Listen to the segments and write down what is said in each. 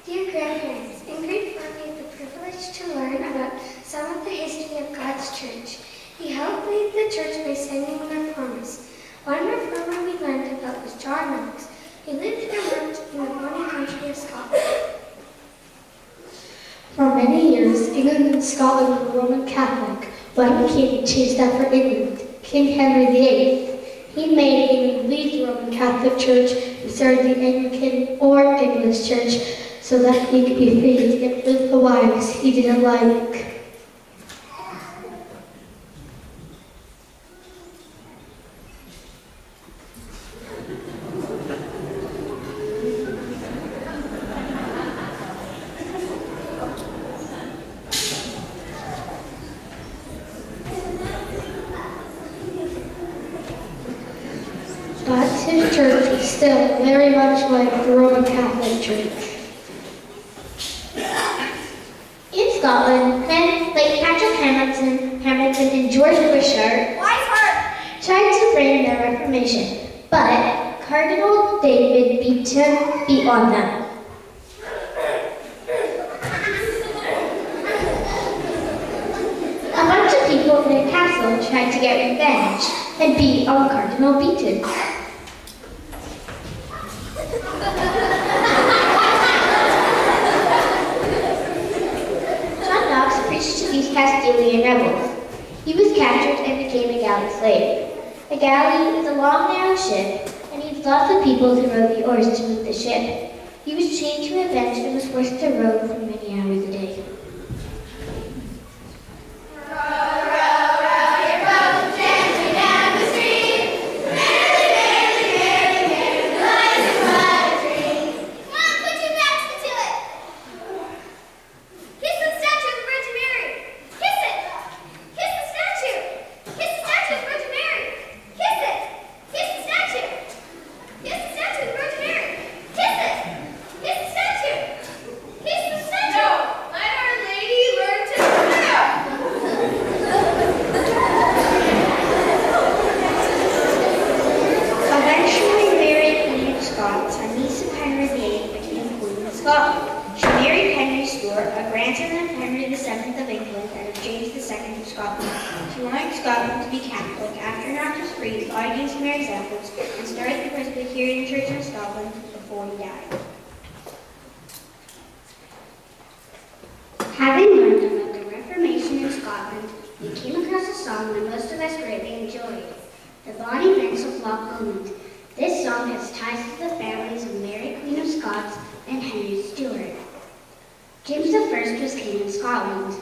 Dear grandparents, in grade 4 we had the privilege to learn about some of the history of God's church. He helped lead the church by sending reformers. One reformer we learned about was John Knox. He lived and worked in the bonny country of Scotland. For many years, England and Scotland were Roman Catholic. One king changed that for England, King Henry VIII. He made England leave the Roman Catholic Church and started the Anglican or English Church so that he could be free to get rid of the wives he didn't like. But his church was still very much like the Roman Catholic Church. In Scotland, men like Patrick Hamilton and George Wishart tried to bring the Reformation, but Cardinal David beat on them. A bunch of people in a castle tried to get revenge and beat on Cardinal Beaton. John Knox preached to these Castilian rebels. He was captured and became a galley slave. A galley is a long, narrow ship, and needs lots of people to row the oars to move the ship. He was chained to a bench and was forced to row for many hours a day. Having learned about the Reformation in Scotland, we came across a song that most of us greatly enjoyed, The Bonny Banks of Loch Lomond. This song has ties to the families of Mary Queen of Scots and Henry Stuart. James I was king in Scotland.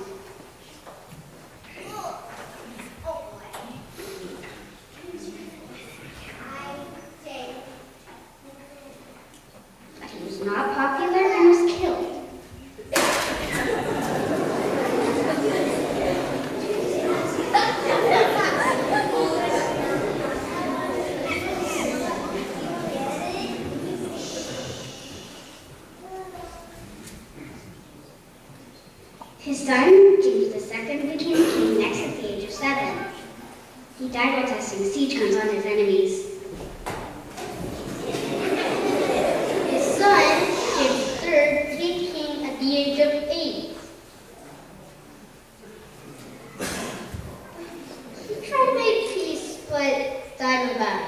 But he was not popular and was killed. His son, James II, became king next at the age of 7. He died while testing siege guns on his enemies. His son, James III, became king at the age of 8. He tried to make peace, but died in a battle.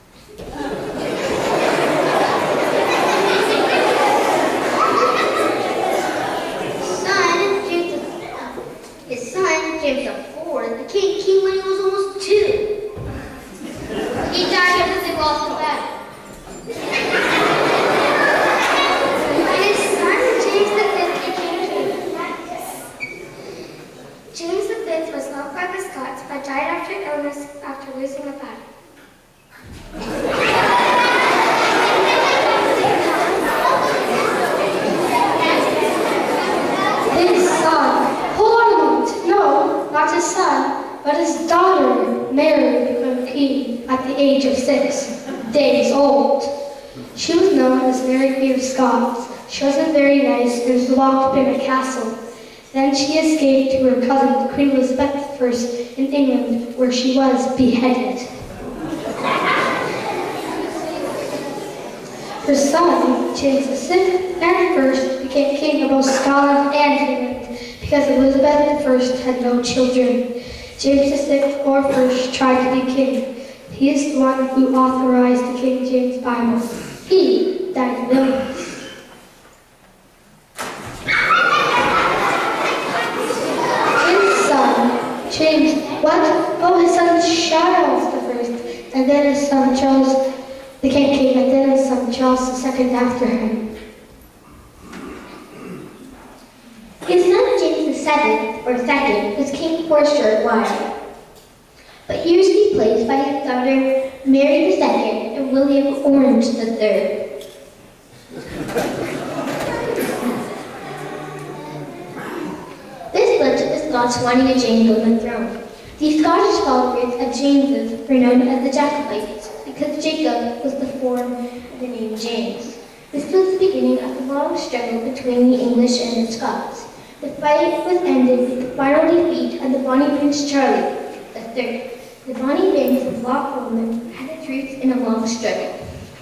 His son, James IV, became king when he was almost 2. He died because he lost the battle. His son, James V, became king. James V was loved by the Scots, but died after illness after losing a battle. Not his son, but his daughter, Mary, became queen at the age of 6 days old. She was known as Mary Queen of Scots. She wasn't very nice and was locked up in a castle. Then she escaped to her cousin, Queen Elizabeth I, in England, where she was beheaded. Her son, James VI and I became king of both Scotland and England because Elizabeth I had no children. James VI or I tried to be king. He is the one who authorized the King James Bible. He died of illness. His son, James, what? Oh, his son Charles I, and then his son Charles became king, and then his son Charles II after him. His son James VII, or II, was king for a short while. But he was replaced by his daughter Mary II and William Orange III. This led to the Scots wanting a James on the throne. The Scottish followers of James's were known as the Jacobites because Jacob was the form of the name James. This was the beginning of the long struggle between the English and the Scots. The fight was ended with the final defeat of the Bonnie Prince Charlie III. The Bonnie Banks of Loch Lomond had its roots in a long struggle.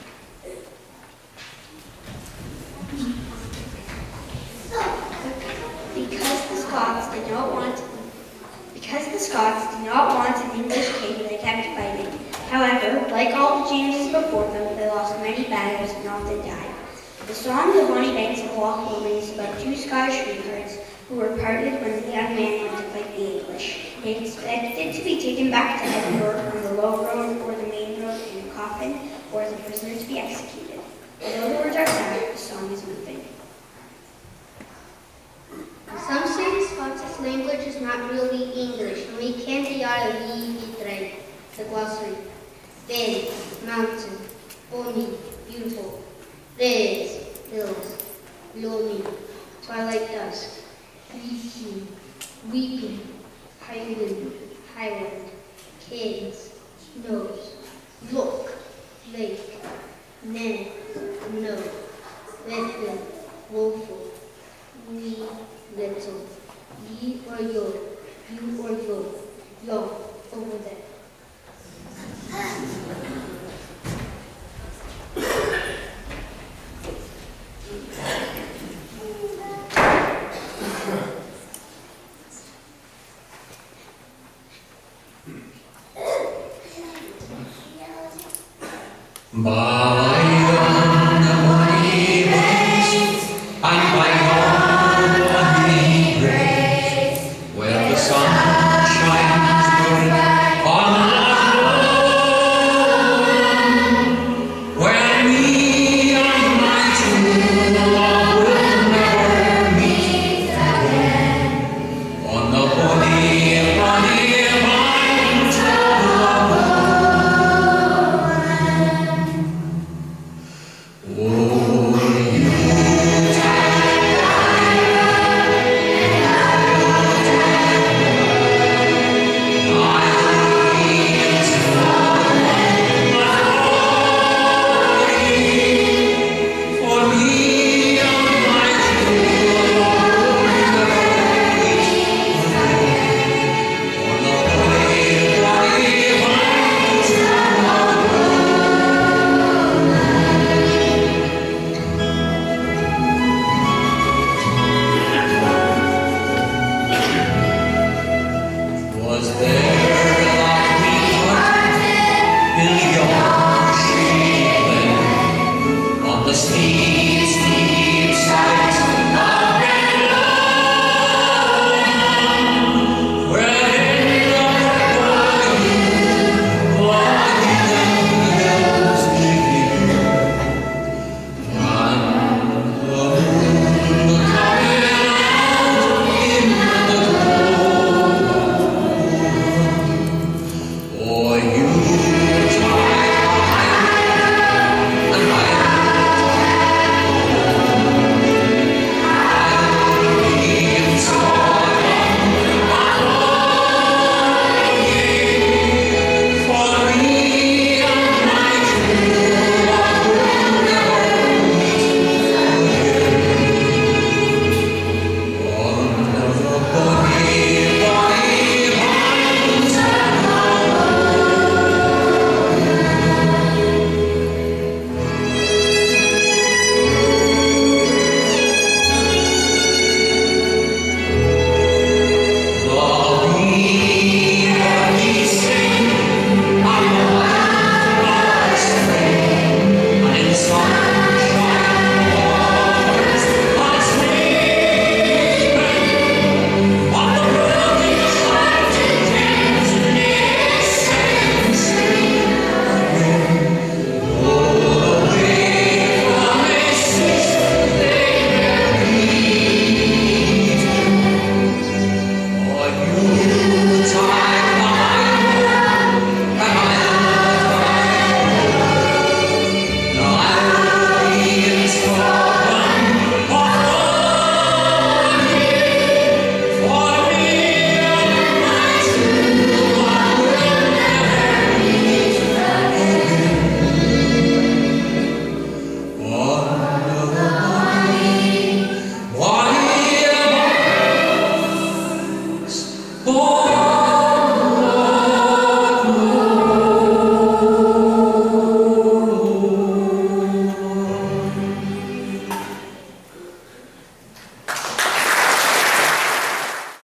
Because the Scots did not want an English king, they kept fighting. However, like all the Jameses before them, they lost many battles and often died. The song The Bonnie Banks of Loch Lomond is about two Scottish sweethearts who were parted when the young man went to fight the English. They expected to be taken back to Edinburgh on the low road or the main road in a coffin, or as a prisoner to be executed. Although the words are sad, the song is moving. Some say the Scottish language is not really English, and we can't be out of the glossary. Ben, mountain, bonny, beautiful, res, hills, loamy, twilight dusk, weeping, weeping, highland, kids, nose, look, lake, nan, no, redfield, woeful, we, little, ye or yo, you or yo, over there. Bye.